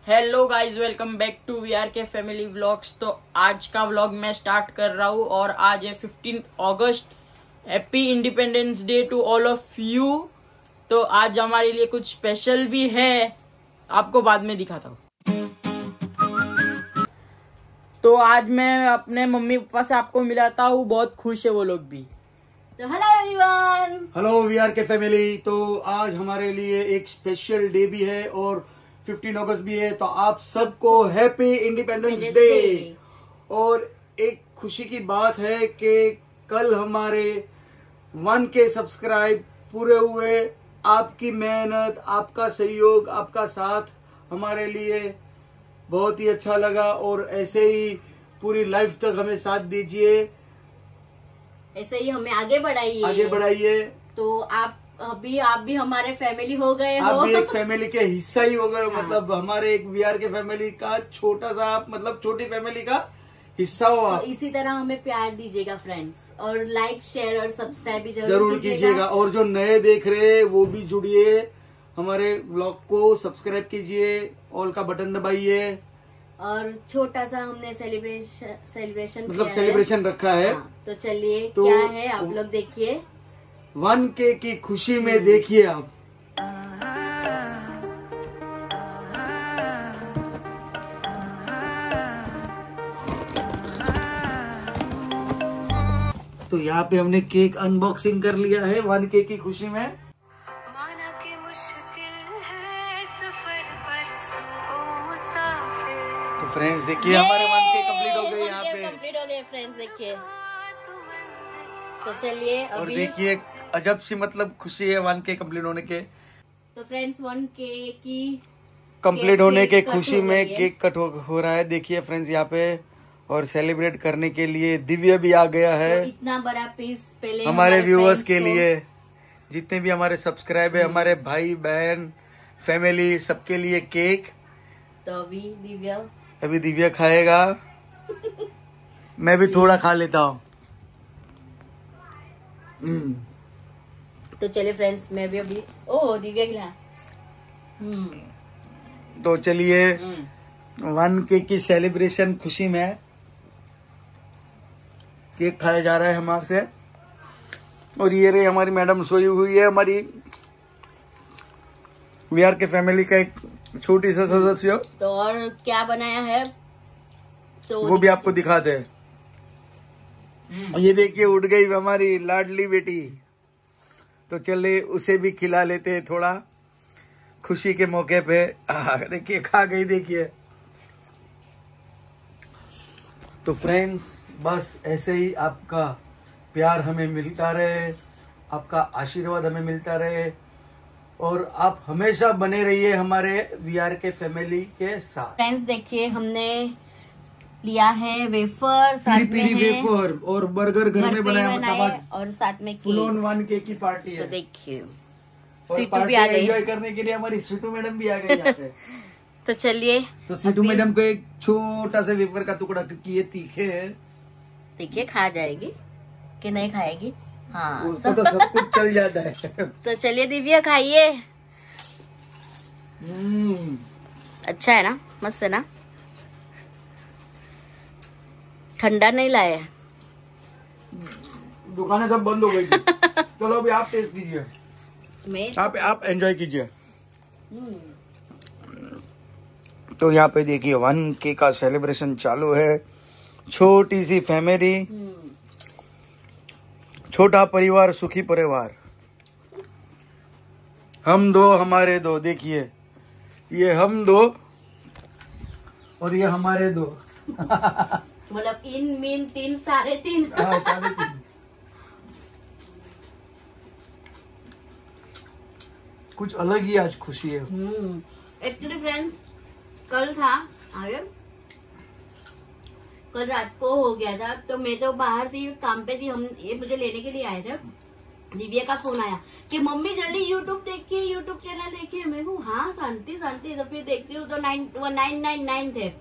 Hello guys, welcome back to VR के family vlogs. तो आज का व्लॉग मैं स्टार्ट कर रहा हूँ और आज है 15 अगस्त। Happy independence day to all of you. तो आज हमारे लिए कुछ स्पेशल भी है, आपको बाद में दिखाता हूँ। तो आज मैं अपने मम्मी पापा से आपको मिलाता हूँ, बहुत खुश है वो लोग भी। तो हेलो एवरीवन, हेलो वीआर के फैमिली। तो आज हमारे लिए एक स्पेशल डे भी है और 15 अगस्त भी है। तो आप सबको हैप्पी इंडिपेंडेंस डे। और एक खुशी की बात है कि कल हमारे 1K सब्सक्राइब पूरे हुए। आपकी मेहनत, आपका सहयोग, आपका साथ हमारे लिए बहुत ही अच्छा लगा और ऐसे ही पूरी लाइफ तक हमें साथ दीजिए, ऐसे ही हमें आगे बढ़ाइए। तो आप भी हमारे फैमिली हो गए हो। आप भी एक फैमिली के हिस्सा ही हो गए हो। मतलब हमारे एक वीआर के फैमिली का छोटा सा, मतलब छोटी फैमिली का हिस्सा हो आप। तो इसी तरह हमें प्यार दीजिएगा फ्रेंड्स, और लाइक, शेयर और सब्सक्राइब भी जरूर कीजिएगा। और जो नए देख रहे हैं वो भी जुड़िए, हमारे व्लॉग को सब्सक्राइब कीजिए, ऑल का बटन दबाइए। और छोटा सा हमने सेलिब्रेशन मतलब सेलिब्रेशन रखा है। तो चलिए, तो क्या है आप लोग देखिए। 1K की खुशी में देखिए आप। तो यहाँ पे हमने केक अनबॉक्सिंग कर लिया है 1K की खुशी में। माना कि मुश्किल है सफर पर सो मुसाफिर। तो फ्रेंड्स देखिए, हमारे 1K कंप्लीट हो गए यहाँ पे। कंप्लीट हो गए फ्रेंड्स, देखिए। तो चलिए और अभी देखिए अजब सी मतलब खुशी है 1K कंप्लीट होने के। तो फ्रेंड्स 1K की कंप्लीट होने के कट खुशी हो में गई है। केक कट हो रहा है। देखिए फ्रेंड्स यहाँ पे, और सेलिब्रेट करने के लिए दिव्या भी आ गया है। तो इतना बड़ा पीस पहले हमारे व्यूअर्स फ्रेंड्स के को- लिए, जितने भी हमारे सब्सक्राइब है, हमारे भाई बहन फैमिली, सबके लिए केक। तो अभी दिव्या खाएगा, मैं भी थोड़ा खा लेता हूँ। तो चलिए फ्रेंड्स, मैं भी अभी दिव्या खिला। तो चलिए 1K की सेलिब्रेशन खुशी में केक खाया जा रहा है हमारे से। और ये रही हमारी मैडम सोई हुई है, हमारी वीआर के फैमिली का एक छोटी सा सदस्य। तो और क्या बनाया है तो वो भी आपको दिखाते हैं। ये देखिए उठ गई हमारी लाडली बेटी। तो चलिए उसे भी खिला लेते हैं थोड़ा खुशी के मौके पे। देखिए खा गई, देखिए। तो फ्रेंड्स बस ऐसे ही आपका प्यार हमें मिलता रहे, आपका आशीर्वाद हमें मिलता रहे, और आप हमेशा बने रहिए हमारे वीआर के फैमिली के साथ। फ्रेंड्स देखिए, हमने लिया है वेफर, साथ में पीरी है वेफर और बर्गर घर में बनाया, मतलब और साथ में फुल ऑन केक। 1K की पार्टी तो है। देखिए और सीटू पार्टी भी आ गई। एंजॉय करने के लिए हमारी सीटू मैडम भी आ गई यहाँ पे। तो चलिए, तो सीटू मैडम को एक छोटा सा वेफर का टुकड़ा, क्योंकि ये तीखे है, देखिए खा जाएगी कि नहीं खाएगी। हाँ, उसको तो सब कुछ चल जाता है। तो चलिए दिव्या खाइए। अच्छा है ना, मस्त है ना। ठंडा नहीं लाया है। दुकानें सब बंद हो गई थी। चलो अभी आप टेस्ट कीजिए, मैं आप एंजॉय कीजिए। तो यहाँ पे देखिए 1K का सेलिब्रेशन चालू है। छोटी सी फैमिली, छोटा परिवार, सुखी परिवार। हम दो हमारे दो। देखिए ये हम दो और ये हमारे दो। मतलब इन मीन 3 साढ़े 3। हाँ, 3.5। कुछ अलग ही आज खुशी है। एक्चुअली फ्रेंड्स कल था आगे, कल रात को हो गया था। तो मैं तो बाहर थी, काम पे थी। हम ये मुझे लेने के लिए आए थे। दिव्या का फोन आया कि मम्मी जल्दी यूट्यूब देखिए, यूट्यूब चैनल देखिए। मैं को हाँ शांति। तो फिर देखती हूँ तो 999 थे।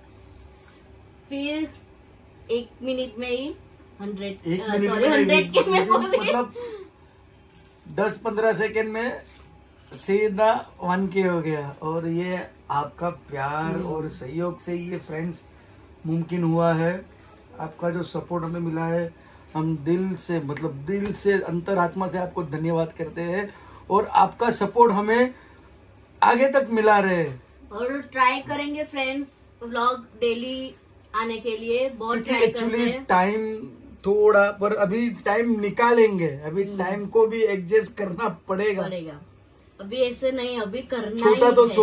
फिर 1 मिनट में ही 100 के मैं बोल रही। मतलब 10-15 सेकंड में सीधा 1K हो गया। और ये आपका प्यार और सहयोग से ये फ्रेंड्स मुमकिन हुआ है। आपका जो सपोर्ट हमें मिला है, हम दिल से अंतरात्मा से आपको धन्यवाद करते हैं और आपका सपोर्ट हमें आगे तक मिला रहे और ट्राई करेंगे फ्रेंड्स व्लॉग डेली आने के लिए, बहुत ट्राई करते एक्चुअली हैं। टाइम थोड़ा, पर अभी टाइम निकालेंगे, अभी टाइम को भी एडजस्ट करना पड़ेगा। अभी ऐसे नहीं, अभी करना छोटा ही तो है।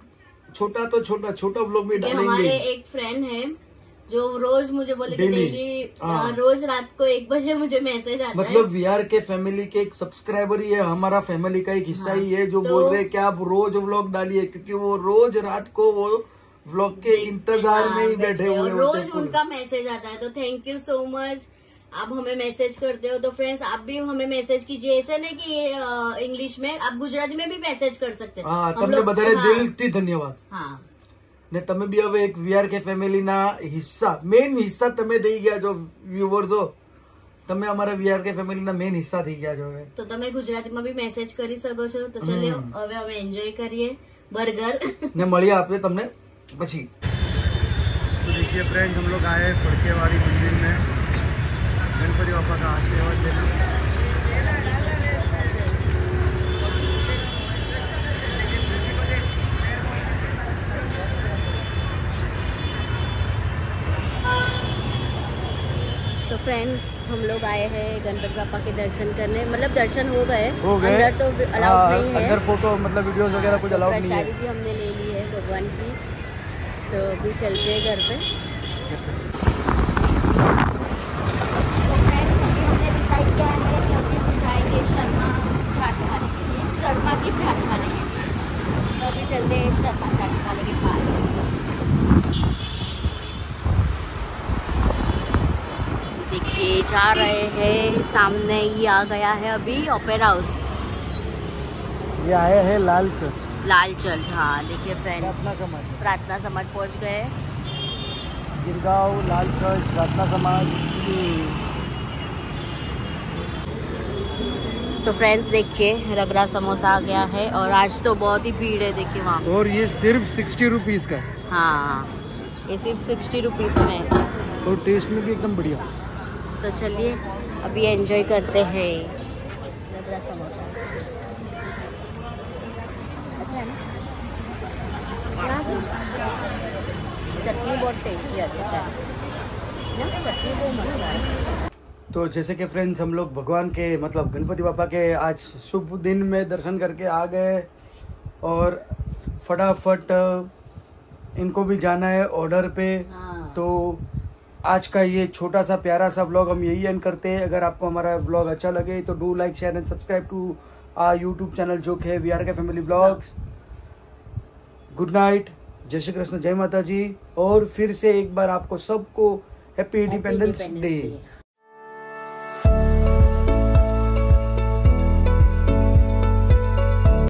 छोटा व्लॉग भी कि डालेंगे। हमारे एक फ्रेंड है जो रोज मुझे बोले कि Daily। डेली रोज रात को 1 बजे मुझे मैसेज आता है। मतलब वीआर के फैमिली के एक सब्सक्राइबर ही है, हमारा फैमिली का एक हिस्सा ही है, जो बोल रहे हैं कि आप रोज व्लॉग डालिए, क्योंकि वो रोज रात को वो व्लॉग के इंतजार में ही बैठे हुए होते रोज हैं। उनका मैसेज आता है। तो थैंक यू सो मच, आप हमें मैसेज करते हो। तो फ्रेंड्स आप भी हमें मैसेज कीजिए, ऐसे नहीं कि इंग्लिश में, आप गुजराती में भी मैसेज कर सकते हैं। હા, हम તમને लोग- બધાને हाँ, દિલથી ધન્યવાદ। हाँ ને તમે બી હવે એક વીઆર કે ફેમિલીના હિસ્સા, મેઇન હિસ્સા તમે થઈ ગયા છો વ્યુઅર્સ हो, તમે અમારા વીઆર કે ફેમિલીના મેઇન હિસ્સા થઈ ગયા છો હવે। તો તમે ગુજરાતીમાં બી મેસેજ કરી શકો છો। તો ચલો હવે અમે એન્જોય કરીએ બર્ગર। ને મળીએ આપણે તમને પછી। तो देखिए फ्रेंड्स, हम लोग आए फड़केवाड़ी मंदिर में गणपति बापा का आशीर्वाद लेने। तो फ्रेंड्स हम लोग आए हैं गणपति बापा के दर्शन करने, मतलब दर्शन हो गए, हो गए। अंदर तो अलाउड नहीं है। अंदर फोटो मतलब वीडियोस वगैरह कुछ अलाउड नहीं है। प्रसादी भी हमने ले ली है भगवान की। तो अभी चलते हैं घर पे। तो फ्रेंड्स अभी हमने डिसाइड किया है कि अभी हम जाएंगे शर्मा चाट खाने के लिए, शर्मा की चाट खाने के लिए। तो अभी चलते हैं शर्मा चाट खाने के पास। देखिए जा रहे हैं, सामने ही आ गया है अभी ओपेरा हाउस, ये आए हैं लाल चौक, लाल चर्च। हाँ देखिए फ्रेंड्स, प्रार्थना समाज, प्रार्थना समाज पहुंच गए। गिरगांव लाल चर्च प्रार्थना समाज। तो फ्रेंड्स देखिए रगड़ा समोसा आ गया है और आज तो बहुत ही भीड़ है, देखिए वहाँ। और ये सिर्फ 60 रुपीज का, हाँ ये सिर्फ 60 रुपीज़ में है। और टेस्ट में भी एकदम बढ़िया। तो चलिए अभी एंजॉय करते हैं रगड़ा समोसा। अच्छा है ना, चटनी बहुत टेस्टी आती है ना, चटनी बहुत मस्त है। तो जैसे कि फ्रेंड्स, हम लोग भगवान के मतलब गणपति बापा के आज शुभ दिन में दर्शन करके आ गए और फटाफट इनको भी जाना है ऑर्डर पे। हाँ। तो आज का ये छोटा सा प्यारा सा व्लॉग हम यही एंड करते हैं। अगर आपको हमारा व्लॉग अच्छा लगे तो do like share and subscribe to our YouTube channel जो कि है वीआर के फैमिली व्लॉग्स। गुड नाइट, जय श्री कृष्ण, जय माता जी। और फिर से एक बार आपको सबको हैप्पी इंडिपेंडेंस डे।